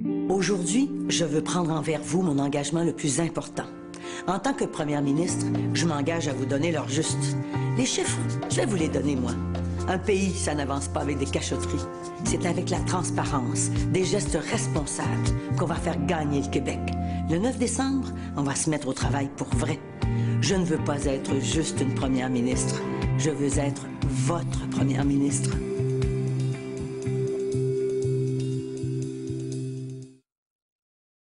Aujourd'hui, je veux prendre envers vous mon engagement le plus important. En tant que première ministre, je m'engage à vous donner l'heure juste. Les chiffres, je vais vous les donner, moi. Un pays, ça n'avance pas avec des cachotteries. C'est avec la transparence, des gestes responsables qu'on va faire gagner le Québec. Le 9 décembre, on va se mettre au travail pour vrai. Je ne veux pas être juste une première ministre. Je veux être votre première ministre.